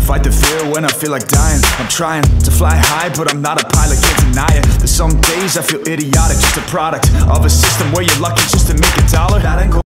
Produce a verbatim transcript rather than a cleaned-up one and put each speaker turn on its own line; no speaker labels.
Fight the fear when I feel like dying. I'm trying to fly high, but I'm not a pilot, can't deny it. There's some days I feel idiotic, just a product of a system where you're lucky just to make a dollar. That ain't cool.